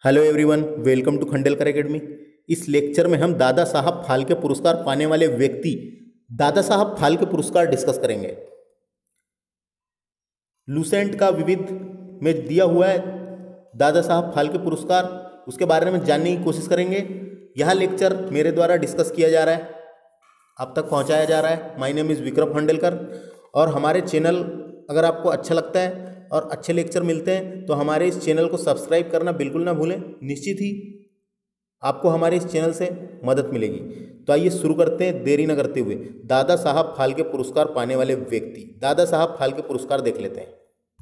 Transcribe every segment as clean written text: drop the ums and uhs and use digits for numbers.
Hello everyone, welcome to Khandelkar academy. इस lecture में हम दादा साहब फाल्के पुरस्कार पाने वाले व्यक्ति दादा साहब फाल्के पुरस्कार डिस्कस करेंगे। लूसेंट का विविध में दिया हुआ है दादा साहब फाल्के पुरस्कार, उसके बारे में जानने की कोशिश करेंगे। यह लेक्चर मेरे द्वारा डिस्कस किया जा रहा है, आप तक पहुंचाया जा रहा है। My name is Vikram Khandelkar. और हमारे चैनल अगर आपको अच्छा लगता है और अच्छे लेक्चर मिलते हैं तो हमारे इस चैनल को सब्सक्राइब करना बिल्कुल ना भूलें। निश्चित ही आपको हमारे इस चैनल से मदद मिलेगी। तो आइए शुरू करते हैं देरी न करते हुए। दादा साहब फाल्के पुरस्कार पाने वाले व्यक्ति, दादा साहब फाल्के पुरस्कार देख लेते हैं।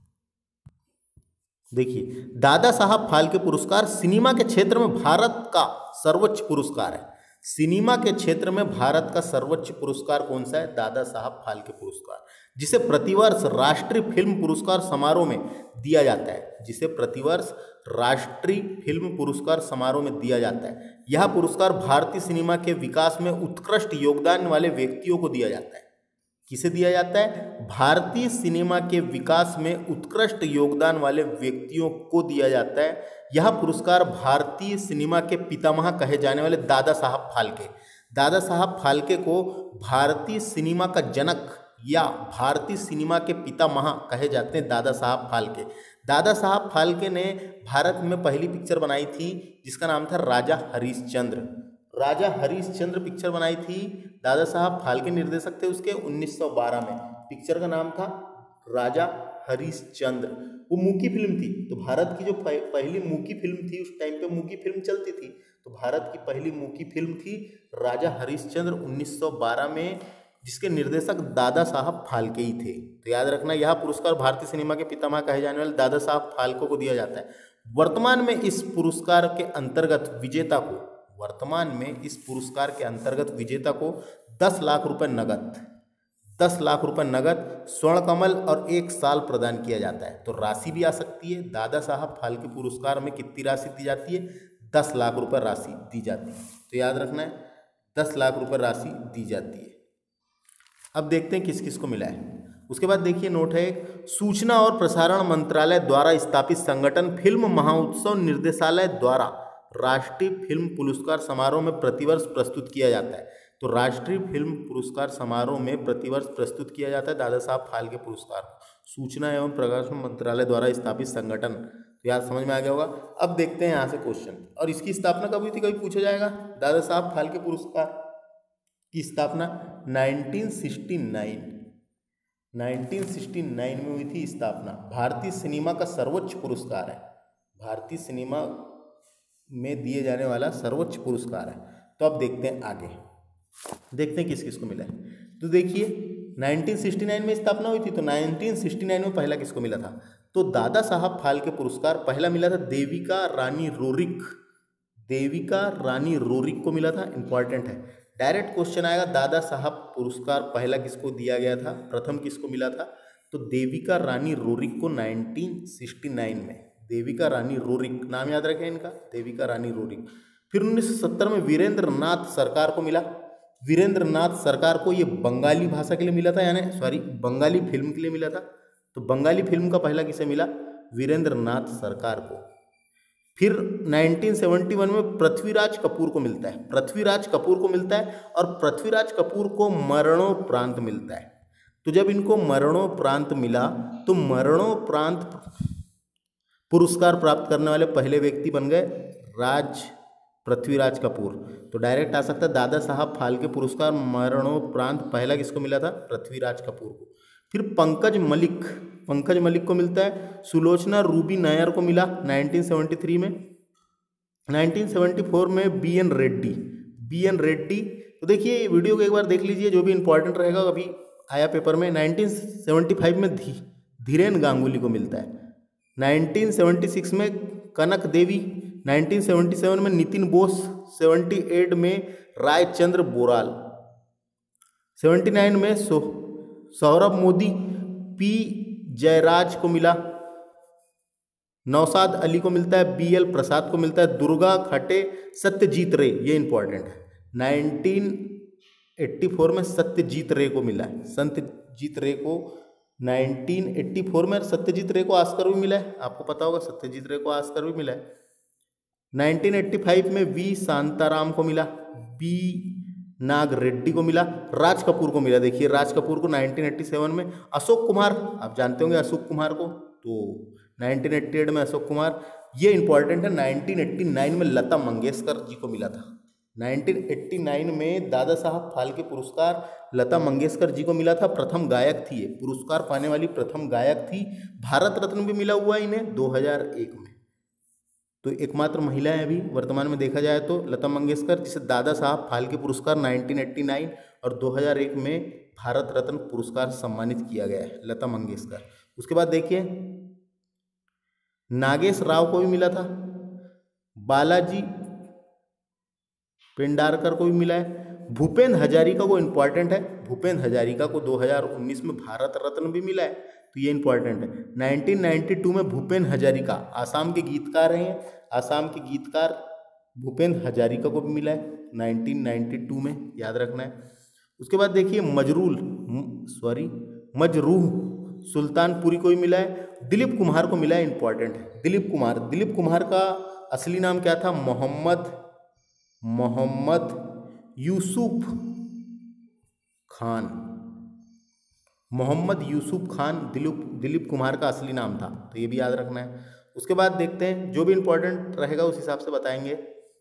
देखिए, दादा साहब फाल्के पुरस्कार सिनेमा के क्षेत्र में भारत का सर्वोच्च पुरस्कार है। सिनेमा के क्षेत्र में भारत का सर्वोच्च पुरस्कार कौन सा है? दादा साहब फाल्के पुरस्कार, जिसे प्रतिवर्ष राष्ट्रीय फिल्म पुरस्कार समारोह में दिया जाता है। जिसे प्रतिवर्ष राष्ट्रीय फिल्म पुरस्कार समारोह में दिया जाता है। यह पुरस्कार भारतीय सिनेमा के विकास में उत्कृष्ट योगदान वाले व्यक्तियों को दिया जाता है। किसे दिया जाता है? भारतीय सिनेमा के विकास में उत्कृष्ट योगदान वाले व्यक्तियों को दिया जाता है। यह पुरस्कार भारतीय सिनेमा के पितामह कहे जाने वाले दादा साहब फाल्के, दादा साहब फाल्के को भारतीय सिनेमा का जनक या भारतीय सिनेमा के पितामह कहे जाते हैं। दादा साहब फाल्के, दादा साहब फाल्के ने भारत में पहली पिक्चर बनाई थी जिसका नाम था राजा हरिश्चंद्र। राजा हरिश्चंद्र पिक्चर बनाई थी, दादा साहब फाल्के निर्देशक थे उसके। 1912 में पिक्चर का नाम था राजा हरिश्चंद्र। वो मूकी फिल्म थी, तो भारत की जो पहली मूकी फिल्म थी, उस टाइम पे मूकी फिल्म चलती थी, तो भारत की पहली मूकी फिल्म थी राजा हरिश्चंद्र 1912 में, जिसके निर्देशक दादा साहब फाल्के ही थे। तो याद रखना, यह पुरस्कार भारतीय सिनेमा के पितामह कहे जाने वाले दादा साहब फाल्के को दिया जाता है। वर्तमान में इस पुरस्कार के अंतर्गत विजेता को 10 लाख रुपए नगद, 10 लाख रुपए नगद, स्वर्ण कमल और 1 साल प्रदान किया जाता है। तो राशि भी आ सकती है। दादा साहब फाल्के पुरस्कार में कितनी राशि दी जाती है? 10 लाख रुपए राशि दी जाती है। तो याद रखना है, 10 लाख रुपए राशि दी जाती है। अब देखते हैं किस किस को मिला है। उसके बाद देखिए, नोट है एक, सूचना और प्रसारण मंत्रालय द्वारा स्थापित संगठन फिल्म महोत्सव निर्देशालय द्वारा राष्ट्रीय फिल्म पुरस्कार समारोह में प्रतिवर्ष प्रस्तुत किया जाता है। तो राष्ट्रीय फिल्म पुरस्कार समारोह में प्रतिवर्ष प्रस्तुत किया जाता है दादा साहब फाल्के पुरस्कार। सूचना एवं प्रकाशन मंत्रालय द्वारा स्थापित संगठन, तो याद समझ में आ गया होगा। अब देखते हैं यहाँ से क्वेश्चन, और इसकी स्थापना कब हुई थी, कभी पूछा जाएगा। दादा साहब फाल्के पुरस्कार की स्थापना 1969 में हुई थी स्थापना। भारतीय सिनेमा का सर्वोच्च पुरस्कार है, भारतीय सिनेमा में दिए जाने वाला सर्वोच्च पुरस्कार है। तो अब देखते हैं आगे, देखते हैं किस किस को मिला है। तो देखिए, 1969 में स्थापना हुई थी, तो 1969 में पहला किसको मिला था? तो दादा साहब फाल्के पुरस्कार पहला मिला था देविका रानी रोरिक, देविका रानी रोरिक को मिला था। इंपॉर्टेंट है, डायरेक्ट क्वेश्चन आएगा। दादा साहब पुरस्कार पहला किसको दिया गया था, प्रथम किसको मिला था? तो देविका रानी रोरिक को 1969 में, देविका रानी रोरिक, नाम याद रखें इनका, देविका रानी रोरिक। फिर 1970 में वीरेंद्र नाथ सरकार को मिला। वीरेंद्र नाथ सरकार को ये बंगाली भाषा के लिए मिला था, यानी बंगाली फिल्म के लिए मिला था। तो बंगाली फिल्म का पहला किसे मिला? वीरेंद्र नाथ सरकार को। फिर 1971 में पृथ्वीराज कपूर को मिलता है, पृथ्वीराज कपूर को मिलता है, और पृथ्वीराज कपूर को मरणोपरांत मिलता है। तो जब इनको मरणोपरांत मिला, तो मरणोपरांत पुरस्कार प्राप्त करने वाले पहले व्यक्ति बन गए पृथ्वीराज कपूर। तो डायरेक्ट आ सकता है दादा साहब फाल्के पुरस्कार मरणोपरांत पहला किसको मिला था? पृथ्वीराज कपूर को। फिर पंकज मलिक को मिलता है। सुलोचना रूबी नायर को मिला 1973 में। 1974 में बी एन रेड्डी। तो देखिए, ये वीडियो को एक बार देख लीजिए, जो भी इंपॉर्टेंट रहेगा अभी आया पेपर में। 1975 में धीरेन गांगुली को मिलता है। 1976 में कनक देवी, 1977 में नितिन बोस, 78 में रायचंद्र बोराल, 79 में सौरभ मोदी, पी जयराज को मिला। नौशाद अली को मिलता है, बी एल प्रसाद को मिलता है, दुर्गा खटे, सत्यजीत रे, ये इंपॉर्टेंट है। 1984 में सत्यजीत रे को मिला है, सत्यजीत रे को 1984 में। सत्यजीत रे को ऑस्कर भी मिला है, आपको पता होगा, सत्यजीत रे को ऑस्कर भी मिला है। 1985 में वी शांताराम को मिला, बी नाग रेड्डी को मिला, राज कपूर को मिला। देखिए राज कपूर को 1987 में, अशोक कुमार आप जानते होंगे अशोक कुमार को, तो 1988 में अशोक कुमार। ये इंपॉर्टेंट है, 1989 में लता मंगेशकर जी को मिला था। 1989 में दादा साहब फाल्के पुरस्कार लता मंगेशकर जी को मिला था। प्रथम गायक थी, ये पुरस्कार पाने वाली प्रथम गायक थी। भारत रत्न भी मिला हुआ है इन्हें 2001 में। तो एकमात्र महिला है अभी वर्तमान में देखा जाए तो लता मंगेशकर, जिसे दादा साहब फाल्के पुरस्कार 1989 और 2001 में भारत रत्न पुरस्कार सम्मानित किया गया है लता मंगेशकर। उसके बाद देखिए नागेश राव को भी मिला था, बालाजी पेंडारकर को भी मिला है, भूपेन हजारिका को इंपॉर्टेंट है, भूपेन हजारिका को 2019 में भारत रत्न भी मिला है, तो ये इंपॉर्टेंट है। 1992 में भूपेन हजारिका आसाम के गीतकार हैं, आसाम के गीतकार भूपेन हजारिका को भी मिला है 1992 में, याद रखना है। उसके बाद देखिए मजरूह सुल्तानपुरी को भी मिला है, दिलीप कुमार को मिला है, इंपॉर्टेंट है। दिलीप कुमार का असली नाम क्या था? मोहम्मद यूसुफ खान। मोहम्मद यूसुफ खान दिलीप कुमार का असली नाम था, तो ये भी याद रखना है। उसके बाद देखते हैं, जो भी इंपॉर्टेंट रहेगा उस हिसाब से बताएंगे।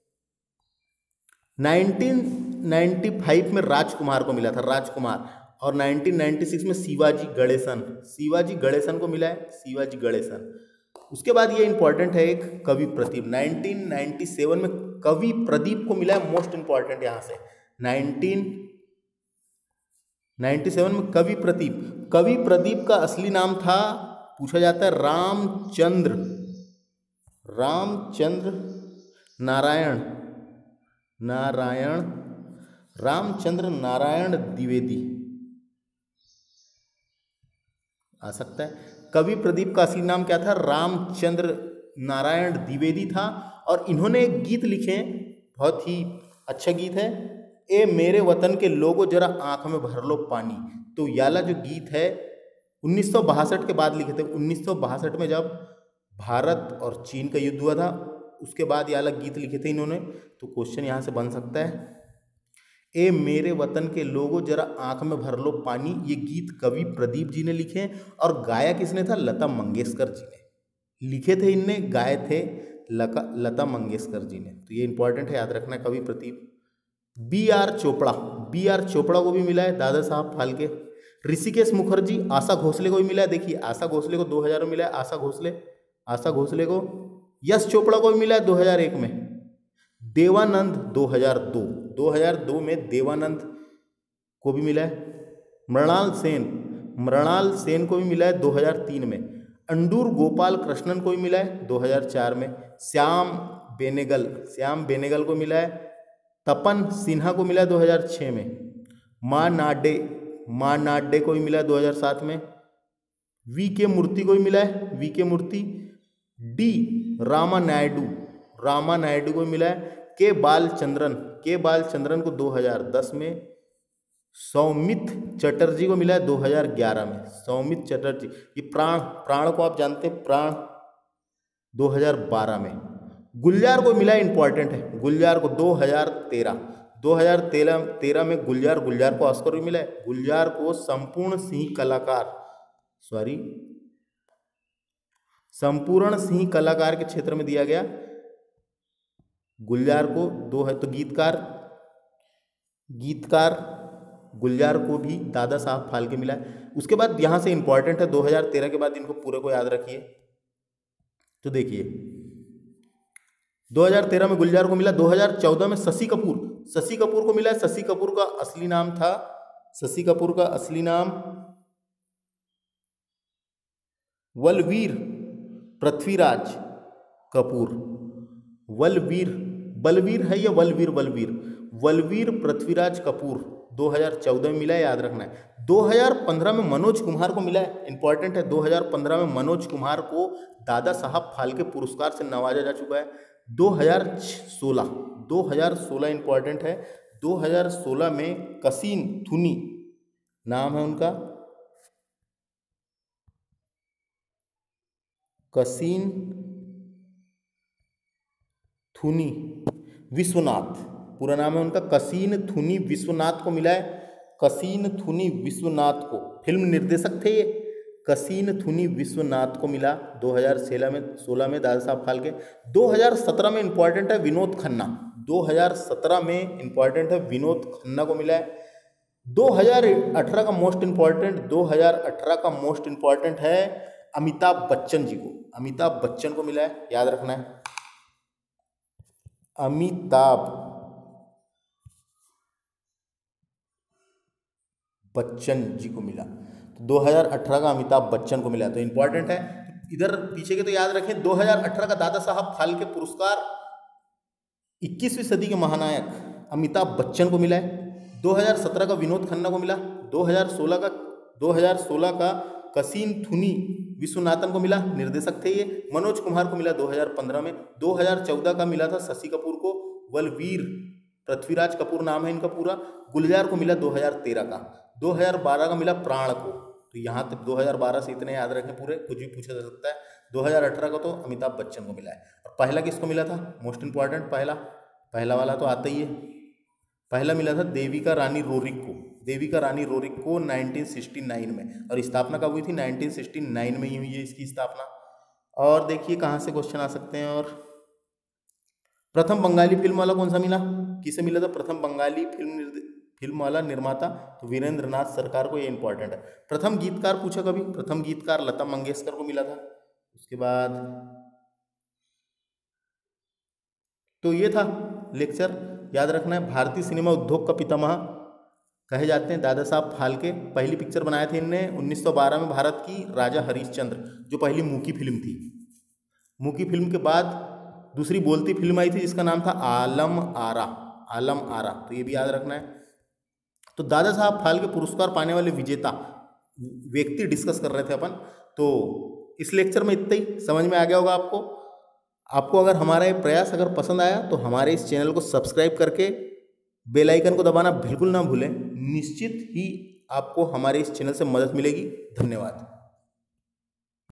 1995 में राजकुमार को मिला था, राजकुमार, और 1996 में शिवाजी गणेशन को मिला है, शिवाजी गणेशन। उसके बाद ये इंपॉर्टेंट है एक कवि प्रदीप, 1997 में कवि प्रदीप को मिला है, मोस्ट इंपॉर्टेंट यहाँ से। 1997 में कवि प्रदीप का असली नाम था, पूछा जाता है, रामचंद्र नारायण द्विवेदी आ सकता है। कवि प्रदीप का असली नाम क्या था? रामचंद्र नारायण द्विवेदी था। और इन्होंने एक गीत लिखे, बहुत ही अच्छा गीत है, ए मेरे वतन के लोगों जरा आंख में भर लो पानी। तो याला जो गीत है 1962 के बाद लिखे थे। 1962 में जब भारत और चीन का युद्ध हुआ था, उसके बाद ये अलग गीत लिखे थे इन्होंने। तो क्वेश्चन यहाँ से बन सकता है, ए मेरे वतन के लोगों जरा आंख में भर लो पानी, ये गीत कवि प्रदीप जी ने लिखे, और गाया किसने था? लता मंगेशकर जी ने लिखे थे, इनने गाए थे लता मंगेशकर जी ने। तो ये इंपॉर्टेंट है, याद रखना है कवि प्रदीप। बी आर चोपड़ा को भी मिला है, दादा साहब फाल्के। ऋषिकेश मुखर्जी, आशा भोसले को भी मिला है। देखिए आशा भोसले को 2000 में मिला है, आशा भोसले को। यश चोपड़ा को भी मिला है 2001 में। देवानंद 2002 में देवानंद को भी मिला है। मृणाल सेन को भी मिला है 2003 में। अंडूर गोपाल कृष्णन को भी मिला है 2004 में। श्याम बेनेगल को मिला है। तपन सिन्हा को मिला 2006 में। माँ नाडे को भी मिला 2007 में। वी के मूर्ति को भी मिला है, डी रामा नायडू को भी मिला है। के बालचंद्रन को 2010 में। सौमित चटर्जी को मिला है 2011 में। सौमित चटर्जी, ये प्राण को आप जानते हैं, प्राण 2012 में। गुलजार को मिला, इंपॉर्टेंट है, गुलजार को 2013 में गुलजार को ऑस्कर भी मिला है। गुलजार को संपूर्ण सिंह कलाकार के क्षेत्र में दिया गया। गुलजार को दो है, तो गीतकार गुलजार को भी दादा साहब फाल्के मिला है। उसके बाद यहाँ से इंपॉर्टेंट है 2013 के बाद, इनको पूरे को याद रखिए। तो देखिए 2013 में गुलजार को मिला। 2014 में शशि कपूर को मिला है। शशि कपूर का असली नाम बलवीर पृथ्वीराज कपूर। बलवीर है या बलवीर पृथ्वीराज कपूर 2014 में मिला है, याद रखना है। 2015 में मनोज कुमार को मिला है, इंपॉर्टेंट है। 2015 में मनोज कुमार को दादा साहब फाल्के पुरस्कार से नवाजा जा चुका है। 2016 इंपॉर्टेंट है। 2016 में कसीन थुनी नाम है उनका, कसीन थुनी विश्वनाथ, पूरा नाम है उनका कसीन थुनी विश्वनाथ को मिला है। कसीन थुनी विश्वनाथ को फिल्म निर्देशक थे ये, कसीन थुनी विश्वनाथ को मिला 2016 में दादा साहब फाल्के। 2017 में इंपॉर्टेंट है विनोद खन्ना, 2017 में इंपॉर्टेंट है विनोद खन्ना को मिला है। 2018 का मोस्ट इंपॉर्टेंट, 2018 का मोस्ट इंपॉर्टेंट है अमिताभ बच्चन जी को, अमिताभ बच्चन को मिला है, याद रखना है। अमिताभ बच्चन जी को मिला, तो 2018 का अमिताभ बच्चन को मिला, तो इंपॉर्टेंट है। इधर पीछे के तो याद रखें, 2018 का दादा साहब फाल्के पुरस्कार 21वीं सदी के महानायक अमिताभ बच्चन को मिला है। 2017 का विनोद खन्ना को मिला, 2016 का कसीन थुनी विश्वनाथन को मिला, निर्देशक थे ये। मनोज कुमार को मिला 2015 में। 2014 का मिला था शशि कपूर को, बलवीर पृथ्वीराज कपूर नाम है इनका पूरा। गुलजार को मिला 2013 का। 2012 का मिला प्राण को, तो यहाँ तक 2012 से इतने याद रखें पूरे, कुछ भी पूछा जा सकता है। 2018 का तो अमिताभ बच्चन को मिला है। और पहला किसको मिला था, मोस्ट इंपॉर्टेंट पहला वाला तो आता ही है, पहला मिला था देविका रानी रोरिक को, देविका रानी रोरिक को 1969 में। और स्थापना कब हुई थी, 1969 में ही हुई है इसकी स्थापना। और देखिए कहाँ से क्वेश्चन आ सकते हैं। और प्रथम बंगाली फिल्म वाला कौन सा मिला, किसे मिला था प्रथम बंगाली फिल्म वाला निर्माता, तो वीरेंद्र नाथ सरकार को, ये इंपॉर्टेंट है। प्रथम गीतकार पूछा कभी, प्रथम गीतकार लता मंगेशकर को मिला था। उसके बाद तो ये था लेक्चर, याद रखना है। भारतीय सिनेमा उद्योग का पितामह कहे जाते हैं दादा साहब फाल्के। पहली पिक्चर बनाए थे इनने 1912 में भारत की राजा हरिश्चंद्र, जो पहली मूकी फिल्म थी। मूकी फिल्म के बाद दूसरी बोलती फिल्म आई थी जिसका नाम था आलम आरा, आलम आरा, तो ये भी याद रखना है। तो दादा साहब फाल्के पुरस्कार पाने वाले विजेता व्यक्ति डिस्कस कर रहे थे अपन। तो इस लेक्चर में इतना ही, समझ में आ गया होगा आपको अगर हमारा ये प्रयास अगर पसंद आया तो हमारे इस चैनल को सब्सक्राइब करके बेल आइकन को दबाना बिल्कुल ना भूलें। निश्चित ही आपको हमारे इस चैनल से मदद मिलेगी। धन्यवाद।